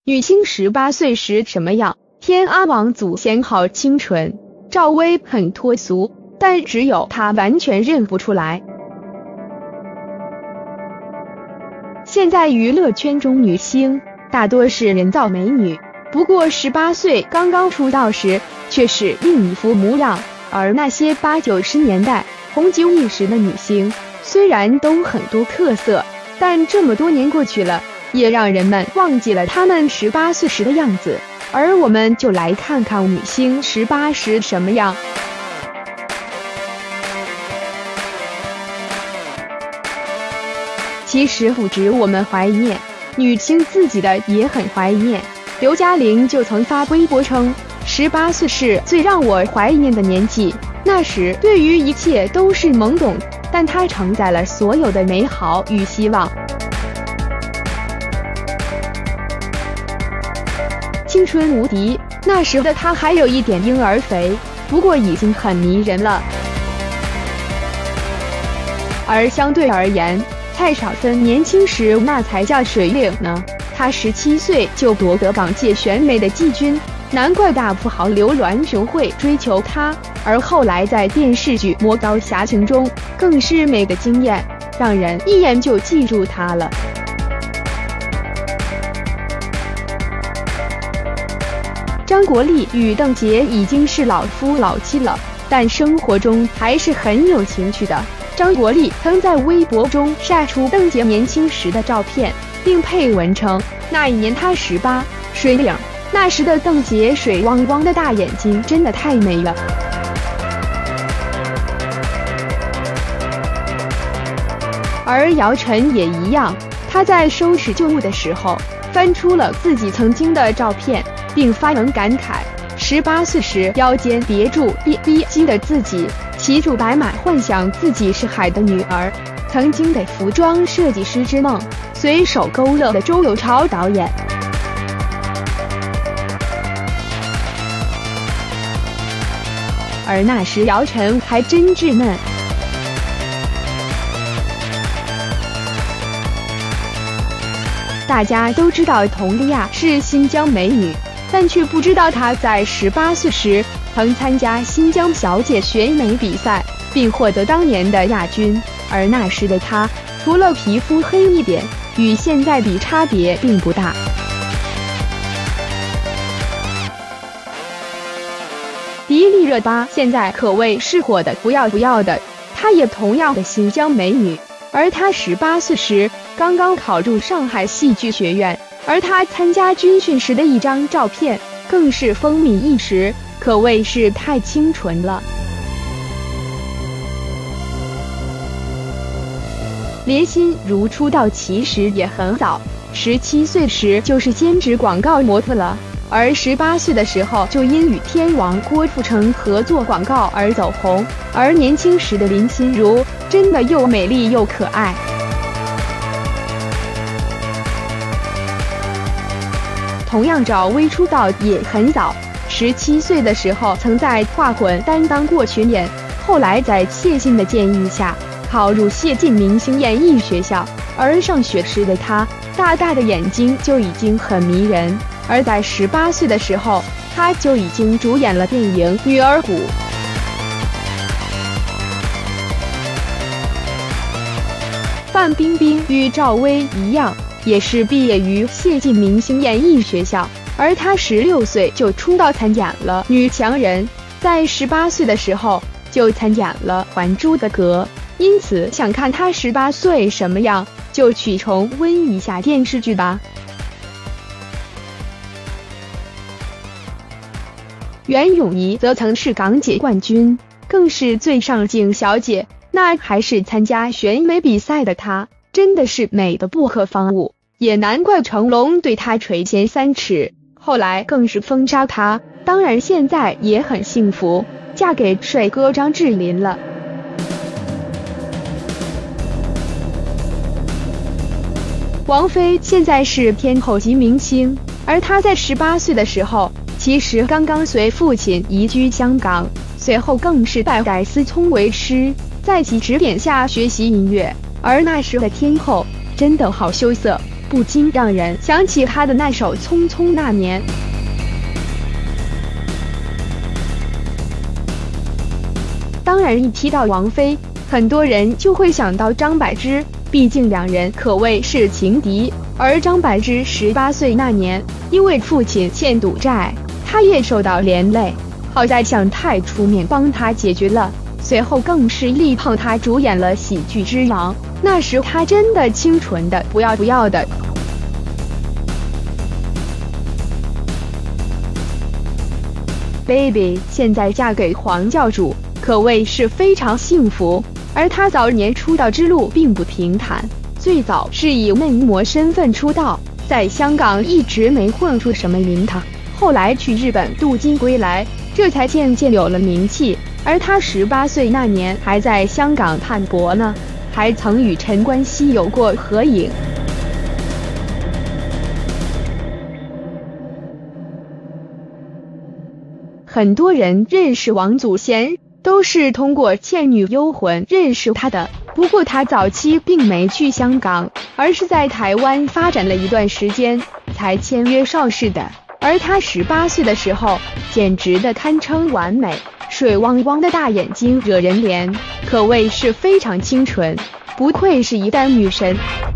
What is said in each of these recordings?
女星18岁时什么样？天阿王祖先好清纯，赵薇很脱俗，但只有她完全认不出来。现在娱乐圈中女星大多是人造美女，不过18岁刚刚出道时却是另一副模样。而那些80、90年代红极一时的女星，虽然都很多特色，但这么多年过去了，也让人们忘记了她们18岁时的样子。而我们就来看看女星18时什么样。其实不止我们怀念，女星自己的也很怀念。刘嘉玲就曾发微博称，18岁是最让我怀念的年纪，那时对于一切都是懵懂，但它承载了所有的美好与希望。青春无敌，那时的她还有一点婴儿肥，不过已经很迷人了。而相对而言，蔡少芬年轻时那才叫水灵呢，她17岁就夺得港界选美的季军，难怪大富豪刘銮雄会追求她。而后来在电视剧《魔刀侠情》中，更是美的惊艳，让人一眼就记住她了。张国立与邓婕已经是老夫老妻了，但生活中还是很有情趣的。张国立曾在微博中晒出邓婕年轻时的照片，并配文称，那一年他18，水灵。那时的邓婕水汪汪的大眼睛真的太美了。而姚晨也一样，她在收拾旧物的时候，翻出了自己曾经的照片，并发文感慨，18岁时腰间别住 BB 机的自己，骑著白马幻想自己是海的女儿，曾经的服装设计师之梦，随手勾勒的周有潮导演。而那时姚晨还真稚嫩。大家都知道佟丽娅是新疆美女，但却不知道她在18岁时曾参加新疆小姐选美比赛，并获得当年的亚军。而那时的她，除了皮肤黑一点，与现在比差别并不大。迪丽热巴现在可谓是火的不要不要的，她也同样的新疆美女。而她18岁时刚刚考入上海戏剧学院，而她参加军训时的一张照片更是风靡一时，可谓是太清纯了。连心如出道其实也很早，17岁时就是兼职广告模特了，而18岁的时候就因与天王郭富城合作广告而走红。而年轻时的林心如真的又美丽又可爱。同样赵薇出道也很早，17岁的时候曾在画魂担当过群演，后来在谢晋的建议下考入谢晋明星演艺学校。而上学时的她大大的眼睛就已经很迷人，而在18岁的时候她就已经主演了电影《女儿谷》。范冰冰与赵薇一样，也是毕业于谢晋明星演艺学校，而她16岁就出道参演了《女强人》，在18岁的时候就参演了《还珠格格》。因此想看她18岁什么样，就去重温一下电视剧吧。袁咏仪则曾是港姐冠军，更是最上镜小姐，那还是参加选美比赛的她，真的是美的不可方物，也难怪成龙对她垂涎3尺，后来更是封杀她。当然现在也很幸福，嫁给帅哥张智霖了。王菲现在是天后级明星，而她在18岁的时候其实刚刚随父亲移居香港，随后更是拜戴思聪为师，在其指点下学习音乐。而那时的天后真的好羞涩， 不禁让人想起他的那首《匆匆那年》。当然，一提到王菲，很多人就会想到张柏芝，毕竟两人可谓是情敌。而张柏芝18岁那年，因为父亲欠赌债，她也受到连累，好在向太出面帮她解决了。随后更是力捧她主演了《喜剧之王》，那时她真的清纯的不要不要的。Baby 现在嫁给黄教主，可谓是非常幸福。而她早年出道之路并不平坦，最早是以嫩模身份出道，在香港一直没混出什么名堂，后来去日本镀金归来，这才渐渐有了名气。而她18岁那年还在香港探博呢，还曾与陈冠希有过合影。很多人认识王祖贤都是通过《倩女幽魂》认识他的，不过他早期并没去香港，而是在台湾发展了一段时间才签约邵氏的。而他18岁的时候简直的堪称完美，水汪汪的大眼睛惹人怜，可谓是非常清纯，不愧是一代女神。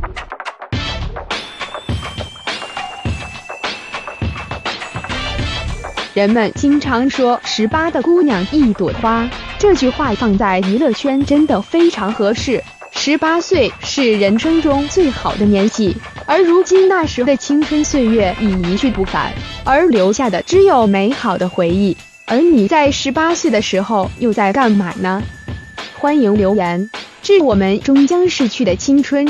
人们经常说18的姑娘一朵花，这句话放在娱乐圈真的非常合适。18岁是人生中最好的年纪，而如今那时的青春岁月已一去不返，而留下的只有美好的回忆。而你在18岁的时候又在干嘛呢？欢迎留言，致我们终将逝去的青春。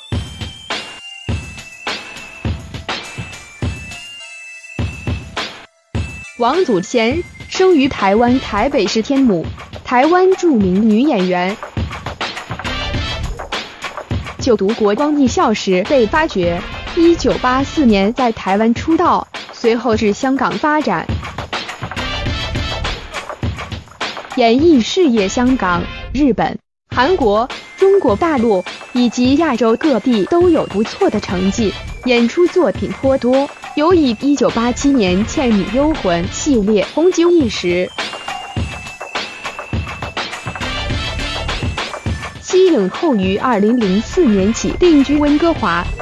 王祖贤生于台湾台北市天母，台湾著名女演员。就读国光艺校时被发掘，1984年在台湾出道，随后至香港发展。演艺事业香港、日本、韩国、中国大陆以及亚洲各地都有不错的成绩，演出作品颇多，尤以1987年《倩女幽魂》系列红极一时。息影后于2004年起定居温哥华。